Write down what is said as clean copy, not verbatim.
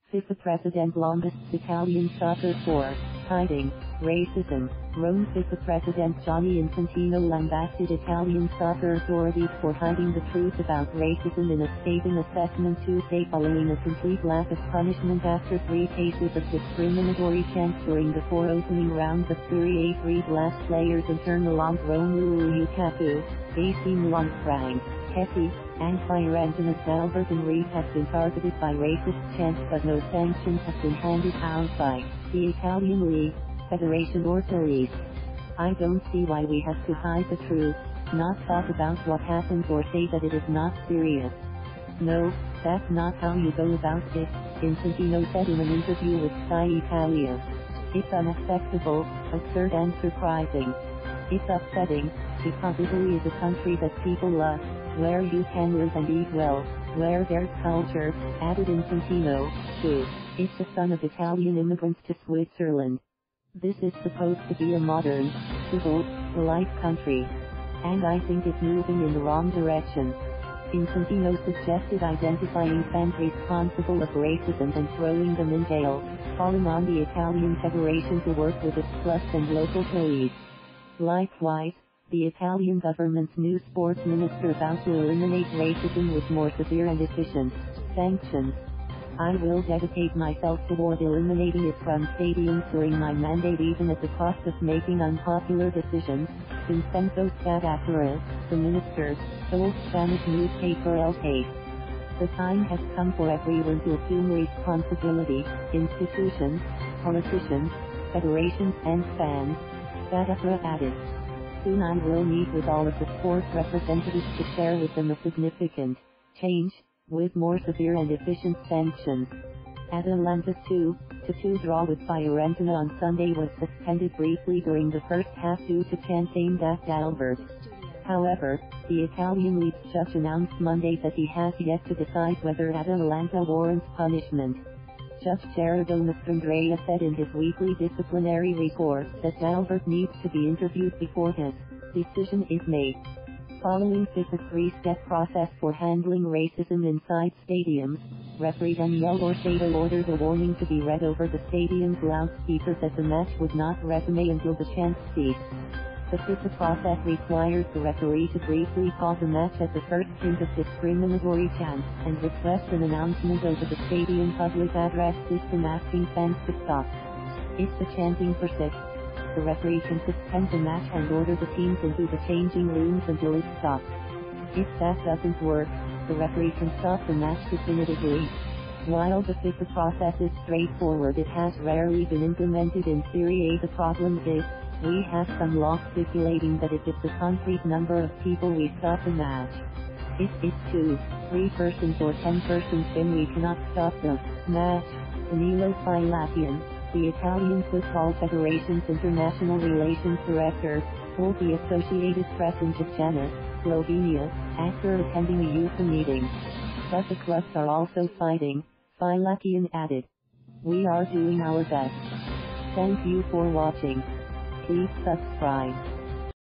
FIFA President lambasts Italian soccer for hiding racism. Rome FIFA President Gianni Infantino lambasted Italian soccer authorities for hiding the truth about racism in a scathing assessment Tuesday following a complete lack of punishment after 3 cases of discriminatory chants during the 4 opening rounds of Serie A. 3 blast players internal Romelu Lukaku, AC Milan Franck, Kessie, and Fiorentina's Dalbert and Henrique have been targeted by racist chants, but no sanctions have been handed out by the Italian League, Federation or police. I don't see why we have to hide the truth, not talk about what happened or say that it is not serious. No, that's not how you go about it, Infantino said in an interview with Sky Italia. It's unacceptable, absurd and surprising. It's upsetting, because Italy is a country that people love, where you can live and eat well, where there's culture, added Infantino, who is the son of Italian immigrants to Switzerland. This is supposed to be a modern, civil, polite country. And I think it's moving in the wrong direction. Infantino suggested identifying fans responsible of racism and throwing them in jail, calling on the Italian Federation to work with its clubs and local police. Likewise, the Italian government's new sports minister vowed to eliminate racism with more severe and efficient sanctions. I will dedicate myself toward eliminating it from stadiums during my mandate, even at the cost of making unpopular decisions, Vincenzo Spadafora, the minister, told Spanish newspaper El Pais. The time has come for everyone to assume responsibility, institutions, politicians, federations and fans, Spadafora added. Soon I will meet with all of the sports representatives to share with them a significant change, with more severe and efficient sanctions. Atalanta's 2-2 draw with Fiorentina on Sunday was suspended briefly during the first half due to chants aimed at Dalbert. However, the Italian league judge announced Monday that he has yet to decide whether Atalanta warrants punishment. Judge Gerardo Mastrandrea said in his weekly disciplinary report that Dalbert needs to be interviewed before his decision is made. Following FIFA's 3-step process for handling racism inside stadiums, referee Daniele Orsato ordered a warning to be read over the stadium's loudspeaker that the match would not resume until the chants ceased. The FIFA process requires the referee to briefly pause the match at the first hint of discriminatory chants, and request an announcement over the stadium public address system asking fans to stop. If the chanting persists, the referee can suspend the match and order the teams into the changing rooms until it stops. If that doesn't work, the referee can stop the match definitively. While the FIFA process is straightforward, it has rarely been implemented in Serie A. The problem is, we have some law stipulating that if it's a concrete number of people we stop the match. If it's 2, 3 persons or 10 persons, then we cannot stop the match. Danilo Filacchione, the Italian Football Federation's International Relations Director, told the Associated Press in Ticino, Slovenia, after attending a youth meeting. But the clubs are also fighting, Filacchione added. We are doing our best. Thank you for watching. Please subscribe.